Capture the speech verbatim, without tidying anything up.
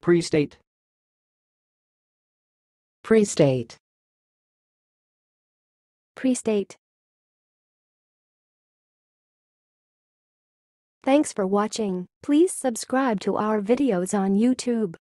Prestate. Prestate. Prestate. Thanks for watching. Please subscribe to our videos on YouTube.